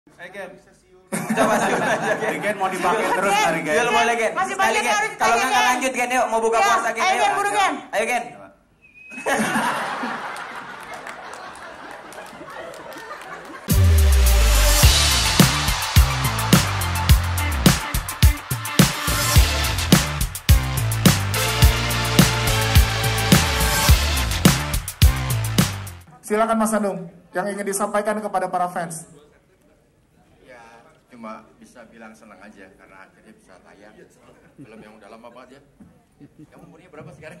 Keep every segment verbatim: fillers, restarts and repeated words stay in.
Regen. Coba Regen mau dipakai terus hari Gen. Yuk boleh Gen. Masih Sekali banyak Gen. harus Kalau ditanya, nggak Gen. lanjut Gen yuk mau buka Ya, puasa Gen. ayo, Yuk. Gen, buru, Gen. Ayo Gen. Silakan Mas Anung, yang ingin disampaikan kepada para fans. Ya, cuma bisa bilang senang aja karena akhirnya bisa tayang film yang udah lama banget ya. Yang umurnya berapa sekarang?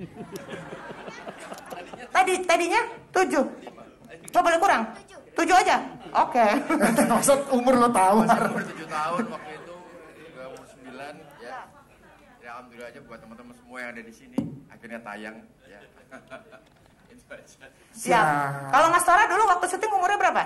Tadi tadinya tujuh. Coba boleh kurang? Tujuh aja. Oke. Maksud umur lo tahu? Masih umur tujuh tahun waktu itu, juga umur sembilan ya. Ya alhamdulillah aja buat teman-teman semua yang ada di sini akhirnya tayang ya. Itu aja. Siap. Kalau Mas Tora dulu waktu syuting umurnya berapa?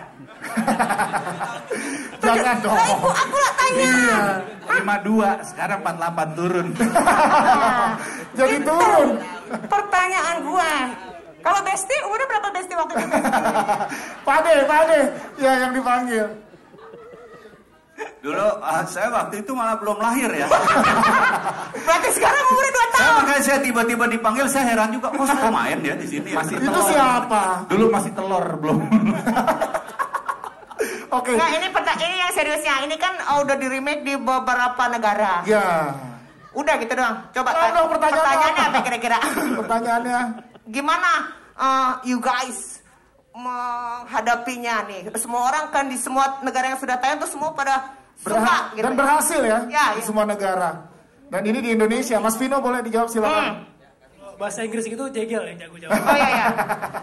Jangan dong. Nah, ibu, aku lah tanya. Iya. lima dua, sekarang empat delapan turun. Jadi Itu turun. pertanyaan gua. Kalau Besti, umurnya berapa Besti waktu itu? Pade, Pade, ya yang dipanggil. Dulu uh, saya waktu itu malah belum lahir ya. Berarti sekarang umurnya dua Saya tahun. makanya saya tiba-tiba dipanggil, saya heran juga. Oh saya main ya di sini. Masih Itu telur. siapa? Dulu masih telur belum. Oke. Nah, ini pertanyaan ini yang seriusnya. Ini kan oh, udah di remake di beberapa negara. Ya. Udah gitu doang. Coba Nah, dong, pertanyaan pertanyaannya apa? apa kira-kira? Pertanyaannya. Gimana uh, you guys menghadapinya nih? Semua orang kan di semua negara yang sudah tayang tuh semua pada Berha suka gitu. dan berhasil ya, Ya, di ya. semua negara. Dan ini di Indonesia. Mas Vino boleh dijawab silakan. Hmm. Bahasa Inggris gitu Jegel yang jago jawab. Oh iya ya.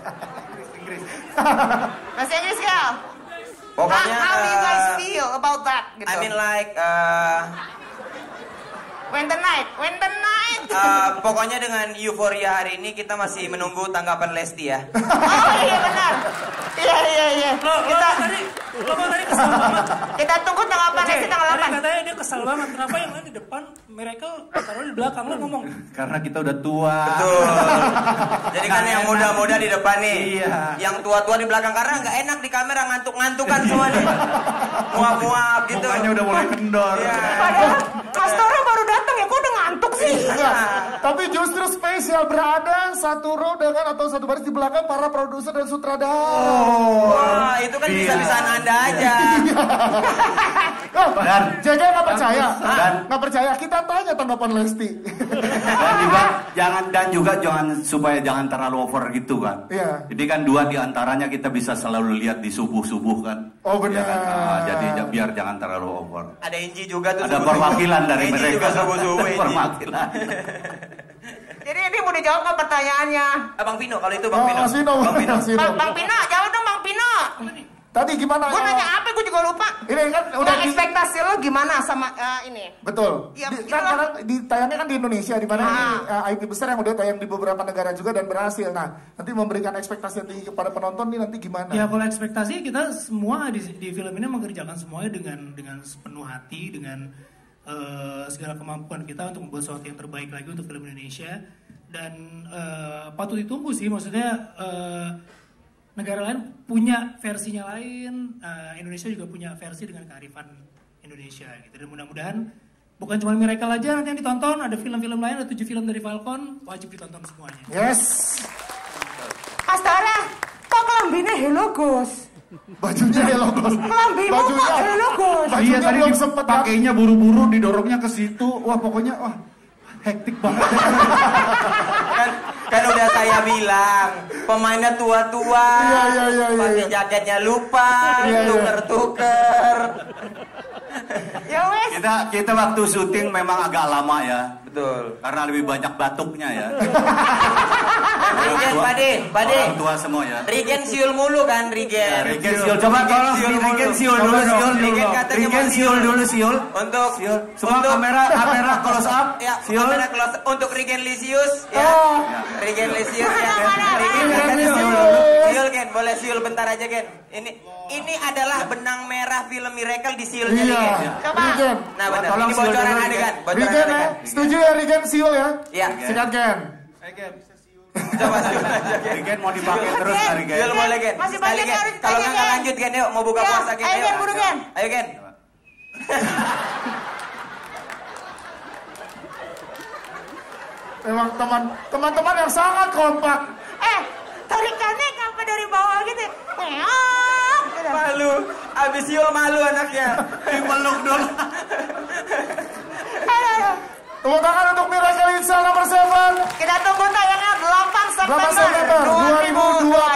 Bahasa Inggris ya. Pokoknya how, how do you guys uh, feel about that? Gitu. I mean like uh, when the night, when the night. uh, pokoknya dengan euforia hari ini kita masih menunggu tanggapan Lesti ya. Oh iya benar. Iya iya iya. Lo, lo Kita tadi, lo kan tadi kesel banget. kita tunggu tanggapan Lesti tanggal Tadi delapan. katanya dia kesel banget. Kenapa yang lain di depan, Miracle taruh di belakang lo ngomong. Karena kita udah tua. Betul. Jadi kan yang muda-muda di depan nih. Iya. Yang tua-tua di belakang karena nggak enak di kamera ngantuk-ngantukan semua nih. Muap-muap gitu. Mukanya udah mulai kendor. Iya. Padahal Mas Tora baru datang ya, kok udah ngantuk sih? Enggak. Tapi justru spesial berada satu row dengan atau satu baris di belakang para produser dan sutradara. Wah, itu kan Iya. bisa-bisaan Anda aja. Oh, Dan Jaja nggak percaya, dan nggak percaya. Kita tanya tanggapan Lesti. Dan juga jangan dan juga jangan supaya jangan terlalu over gitu kan. Iya. Jadi kan dua diantaranya kita bisa selalu lihat di subuh-subuh kan. Oh, benar. Ya kan? Ah, jadi j- biar jangan terlalu over. Ada Inji juga tuh. Ada subuh-subuh. perwakilan dari Inji mereka. juga subuh-subuh Inji. Perwakilan. Jadi ini mau dijawab nggak pertanyaannya? Abang Pino, kalau itu Bang Oh, Pino. Mas Vino, Bang Pino. Mas Vino. Bang, Bang Pino, jawab dong Bang Pino. Tadi gimana? Gue eh, nanya apa, gue juga lupa. Ini kan udah Udah di- ekspektasi lo gimana sama eh, ini? Betul. Ya, Di, itulah. kan karena ditayangnya kan di Indonesia, di mana Ah. ini uh, I P besar yang udah tayang di beberapa negara juga dan berhasil. Nah, nanti memberikan ekspektasi yang tinggi kepada penonton nih nanti gimana? Ya kalau ekspektasi kita semua di, di film ini mengerjakan semuanya dengan dengan sepenuh hati, dengan eh, segala kemampuan kita untuk membuat sesuatu yang terbaik lagi untuk film Indonesia. Dan eh, patut ditunggu sih, maksudnya eh, negara lain punya versinya lain, eh, Indonesia juga punya versi dengan kearifan Indonesia gitu. Dan mudah-mudahan bukan cuma Miracle aja nanti yang ditonton, ada film-film lain, ada tujuh film dari Falcon, wajib ditonton semuanya. Yes. Mas Tora, kok kelambinya Hello Gus? Bajunya Hello Gus. Kelambimu kok Hello Gus? Bajunya Iya tadi belum sempet pakainya buru-buru, didorongnya ke situ. Wah pokoknya wah hektik banget. kan kan udah saya bilang pemainnya tua-tua, Iya, iya, iya, iya, pakai iya. jaketnya lupa, Iya, iya. tuker-tuker. Ya wes. Kita kita waktu syuting memang agak lama ya. Betul. Karena lebih banyak batuknya ya. Rigen, Pade, Pade. Orang tua semua ya. Rigen siul mulu kan, Ya, Rigen. Rigen siul, coba tolong siul Rigen mulu. siul dulu, Coba dong. siul Rigen dulu. katanya Rigen mau siul dulu, siul. Untuk Siul. Semua untuk kamera, kamera close up. ya, Siul. kamera close up. Untuk Rigen Lisius ya. Oh. Rigen Lisius ya. Mana, mana, Rigen mana? katanya Rigen siul. Lisius. Siul Gen, boleh siul bentar aja Gen. Ini ini adalah benang merah film Miracle di siulnya Iya. Rigen. Coba. Rigen. Nah, benar. Tolong Ini siul bocoran dulu, adegan, bocoran Rigen ya, adegan. setuju ya Rigen siul ya? Ya. Sikat Gen. Regen. Coba aja Gen. Gen mau dipakai terus hari Gen. Yuk boleh Gen. Masih Sekali banyak Gen. harus Kalau ditanya, nggak nggak Gen. lanjut Gen, yuk mau buka Ya, puasa Gen. ayo, yuk. Gen, buru, Gen. Ayo Gen. Memang teman teman-teman yang sangat kompak. Eh, tarikannya apa dari bawah gitu? Meong, gitu. Malu. Abis Yul malu anaknya. Dipeluk dulu. Aduh, aduh. Tepuk tangan untuk Miracle Insya nomor tujuh. Kita tunggu tayangnya delapan delapan September September dua ribu dua puluh